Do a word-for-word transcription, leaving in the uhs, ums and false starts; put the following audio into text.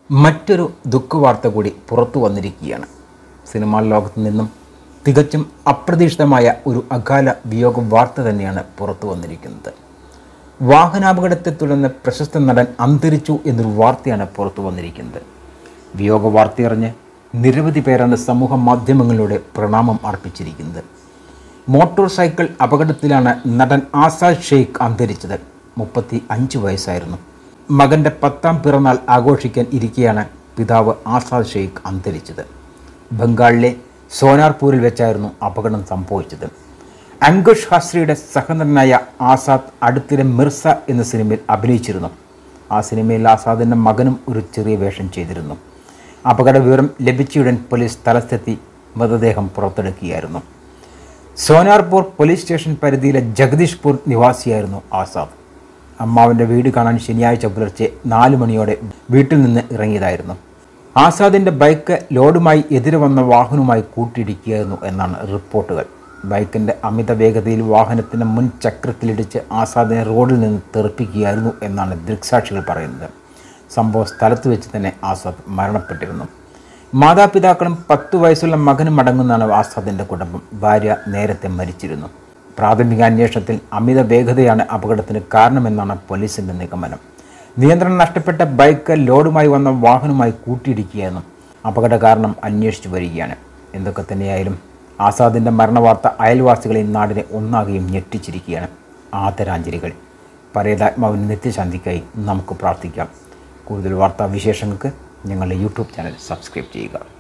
മറ്റൊരു ദുഃഖവാർത്ത കൂടി പുറത്തു വന്നിരിക്കുകയാണ്. സിനിമാ ലോകത്തു നിന്നും തികച്ചും അപ്രതീക്ഷിതമായ ഒരു അകാല വിയോഗ വാർത്ത തന്നെയാണ് പുറത്തു വന്നിരിക്കുന്നത്. വാഹനാപകടത്തെ തുടർന്ന് പ്രശസ്ത നടൻ അന്തരിച്ചു എന്നൊരു വാർത്തയാണ് പുറത്തു വന്നിരിക്കുന്നത്. വിയോഗ വാർത്തയറിഞ്ഞ് നിരവധി പേരാണ് സമൂഹ മാധ്യമങ്ങളിലൂടെ പ്രണാമം അർപ്പിച്ചിരിക്കുന്നത്. മോട്ടോർ സൈക്കിൾ അപകടത്തിലാണ് നടൻ ആസാദ് ഷെയ്ഖ് അന്തരിച്ചത്. മുപ്പത്തി അഞ്ച് വയസ്സായിരുന്നു. മകൻ്റെ പത്താം പിറന്നാൾ ആഘോഷിക്കാൻ ഇരിക്കെയാണ് പിതാവ് ആസാദ് ഷെയ്ഖ് അന്തരിച്ചത്. ബംഗാളിലെ സോനാർപൂരിൽ വെച്ചായിരുന്നു അപകടം സംഭവിച്ചത്. അങ്കുഷ് ഹസ്രിയുടെ സഹനടനായ ആസാദ് അടുത്തിടെ മിർസ എന്ന സിനിമയിൽ അഭിനയിച്ചിരുന്നു. ആ സിനിമയിൽ ആസാദിൻ്റെ മകനും ഒരു ചെറിയ വേഷം ചെയ്തിരുന്നു. അപകട വിവരം ലഭിച്ചയുടൻ പോലീസ് സ്ഥലത്തെത്തി മൃതദേഹം പുറത്തെടുക്കുകയായിരുന്നു. സോനാർപൂർ പോലീസ് സ്റ്റേഷൻ പരിധിയിലെ ജഗദീഷ്പൂർ നിവാസിയായിരുന്നു ആസാദ്. അമ്മാവിൻ്റെ വീട് കാണാൻ ശനിയാഴ്ച പുലർച്ചെ നാല് മണിയോടെ വീട്ടിൽ നിന്ന് ഇറങ്ങിയതായിരുന്നു. ആസാദിൻ്റെ ബൈക്ക് ലോഡുമായി എതിരെ വന്ന വാഹനവുമായി കൂട്ടിയിടിക്കുകയായിരുന്നു എന്നാണ് റിപ്പോർട്ടുകൾ. ബൈക്കിൻ്റെ അമിത വേഗതയിൽ വാഹനത്തിൻ്റെ മുൻ ചക്രത്തിലിടിച്ച് ആസാദിനെ റോഡിൽ നിന്ന് തെറിപ്പിക്കുകയായിരുന്നു എന്നാണ് ദൃക്സാക്ഷികൾ പറയുന്നത്. സംഭവ സ്ഥലത്ത് വെച്ച് തന്നെ ആസാദ് മരണപ്പെട്ടിരുന്നു. മാതാപിതാക്കളും പത്തു വയസ്സുള്ള മകനും അടങ്ങുന്നതാണ് ആസാദിൻ്റെ കുടുംബം. ഭാര്യ നേരത്തെ മരിച്ചിരുന്നു. പ്രാഥമിക അന്വേഷണത്തിൽ അമിത വേഗതയാണ് അപകടത്തിന് കാരണമെന്നാണ് പോലീസിൻ്റെ നിഗമനം. നിയന്ത്രണം നഷ്ടപ്പെട്ട ബൈക്ക് ലോഡുമായി വന്ന വാഹനവുമായി കൂട്ടിയിടിക്കുകയായിരുന്നു. അപകട കാരണം അന്വേഷിച്ചു വരികയാണ്. എന്തൊക്കെ തന്നെയായാലും ആസാദിൻ്റെ മരണവാർത്ത അയൽവാസികളെ നാടിനെ ഒന്നാകെയും ഞെട്ടിച്ചിരിക്കുകയാണ്. ആദരാഞ്ജലികൾ. പരേതാത്മാവിന് നിത്യശാന്തിക്കായി നമുക്ക് പ്രാർത്ഥിക്കാം. കൂടുതൽ വാർത്താ വിശേഷങ്ങൾക്ക് ഞങ്ങളുടെ യൂട്യൂബ് ചാനൽ സബ്സ്ക്രൈബ് ചെയ്യുക.